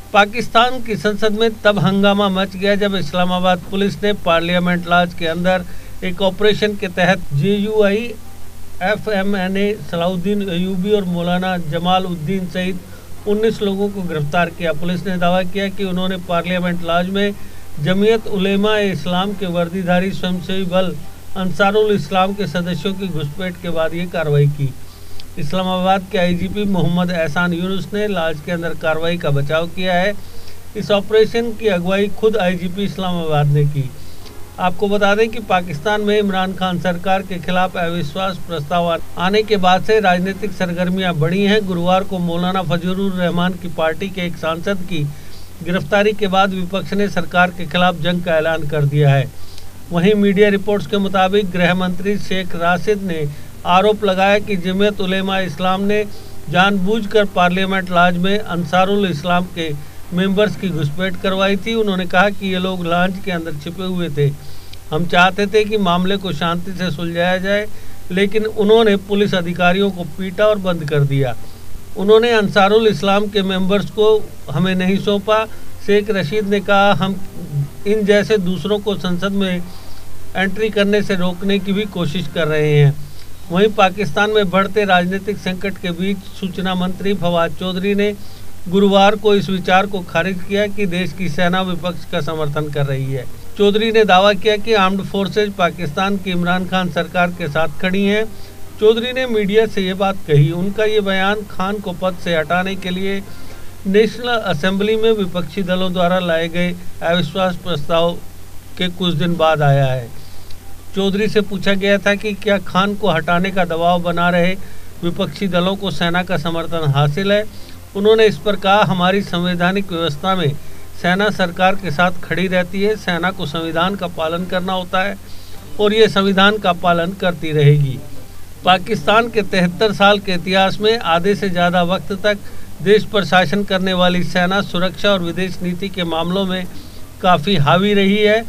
पाकिस्तान की संसद में तब हंगामा मच गया जब इस्लामाबाद पुलिस ने पार्लियामेंट लॉज के अंदर एक ऑपरेशन के तहत JUI FMNA सलाउद्दीन अयूबी और मौलाना जमाल उद्दीन सहित 19 लोगों को गिरफ्तार किया। पुलिस ने दावा किया कि उन्होंने पार्लियामेंट लॉज में जमीयत उलेमा ए इस्लाम के वर्दीधारी स्वयंसेवी बल अंसारुल इस्लाम के सदस्यों की घुसपैठ के बाद ये कार्रवाई की। इस्लामाबाद के IGP मोहम्मद एहसान यूनुस ने लॉज के अंदर कार्रवाई का बचाव किया है। इस ऑपरेशन की अगुवाई खुद IGP इस्लामाबाद ने की। आपको बता दें कि पाकिस्तान में इमरान खान सरकार के खिलाफ अविश्वास प्रस्ताव आने के बाद से राजनीतिक सरगर्मियां बढ़ी हैं। गुरुवार को मौलाना फजलुर रहमान की पार्टी के एक सांसद की गिरफ्तारी के बाद विपक्ष ने सरकार के खिलाफ जंग का ऐलान कर दिया है। वहीं मीडिया रिपोर्ट्स के मुताबिक गृह मंत्री शेख राशिद ने आरोप लगाया कि जमीयत उलेमा इस्लाम ने जानबूझकर पार्लियामेंट लॉज में अंसारुल इस्लाम के मेंबर्स की घुसपैठ करवाई थी। उन्होंने कहा कि ये लोग लॉज के अंदर छिपे हुए थे। हम चाहते थे कि मामले को शांति से सुलझाया जाए, लेकिन उन्होंने पुलिस अधिकारियों को पीटा और बंद कर दिया। उन्होंने अंसारुल इस्लाम के मेंबर्स को हमें नहीं सौंपा। शेख रशीद ने कहा, हम इन जैसे दूसरों को संसद में एंट्री करने से रोकने की भी कोशिश कर रहे हैं। वहीं पाकिस्तान में बढ़ते राजनीतिक संकट के बीच सूचना मंत्री फवाद चौधरी ने गुरुवार को इस विचार को खारिज किया कि देश की सेना विपक्ष का समर्थन कर रही है। चौधरी ने दावा किया कि आर्म्ड फोर्सेज पाकिस्तान की इमरान खान सरकार के साथ खड़ी हैं। चौधरी ने मीडिया से ये बात कही। उनका ये बयान खान को पद से हटाने के लिए नेशनल असेंबली में विपक्षी दलों द्वारा लाए गए अविश्वास प्रस्ताव के कुछ दिन बाद आया है। चौधरी से पूछा गया था कि क्या खान को हटाने का दबाव बना रहे विपक्षी दलों को सेना का समर्थन हासिल है। उन्होंने इस पर कहा, हमारी संवैधानिक व्यवस्था में सेना सरकार के साथ खड़ी रहती है। सेना को संविधान का पालन करना होता है और ये संविधान का पालन करती रहेगी। पाकिस्तान के 73 साल के इतिहास में आधे से ज़्यादा वक्त तक देश पर शासन करने वाली सेना सुरक्षा और विदेश नीति के मामलों में काफ़ी हावी रही है।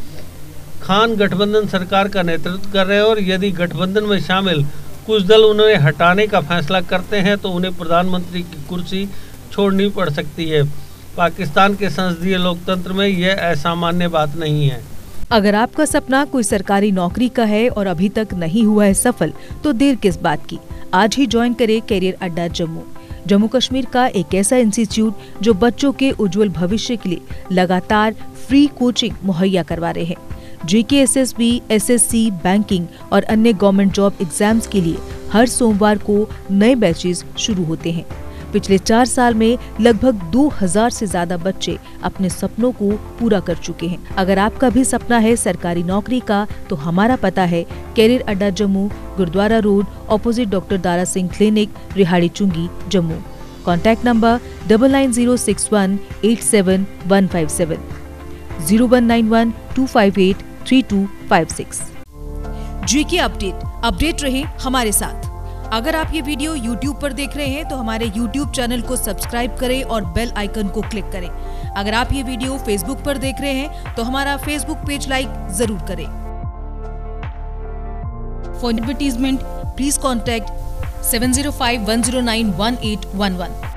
खान गठबंधन सरकार का नेतृत्व कर रहे हैं और यदि गठबंधन में शामिल कुछ दल उन्हें हटाने का फैसला करते हैं तो उन्हें प्रधानमंत्री की कुर्सी छोड़नी पड़ सकती है। पाकिस्तान के संसदीय लोकतंत्र में यह असामान्य बात नहीं है। अगर आपका सपना कोई सरकारी नौकरी का है और अभी तक नहीं हुआ है सफल, तो देर किस बात की। आज ही ज्वाइन करें कैरियर अड्डा जम्मू। जम्मू कश्मीर का एक ऐसा इंस्टीट्यूट जो बच्चों के उज्जवल भविष्य के लिए लगातार फ्री कोचिंग मुहैया करवा रहे हैं। JK SSB, SSC, बैंकिंग और अन्य गवर्नमेंट जॉब एग्जाम्स के लिए हर सोमवार को नए बैचेस शुरू होते हैं। पिछले 4 साल में लगभग 2000 से ज्यादा बच्चे अपने सपनों को पूरा कर चुके हैं। अगर आपका भी सपना है सरकारी नौकरी का, तो हमारा पता है career Adda Jammu, Gurudwara road, opposite doctor Dara Singh clinic, Rehari Chungi, Jammu. Contact number 9906187157, 019125832556। JK update रहे हमारे साथ। अगर आप ये वीडियो YouTube पर देख रहे हैं तो हमारे YouTube चैनल को सब्सक्राइब करें और बेल आइकन को क्लिक करें। अगर आप ये वीडियो Facebook पर देख रहे हैं तो हमारा Facebook पेज लाइक जरूर करें। For advertisement please contact 7051091811।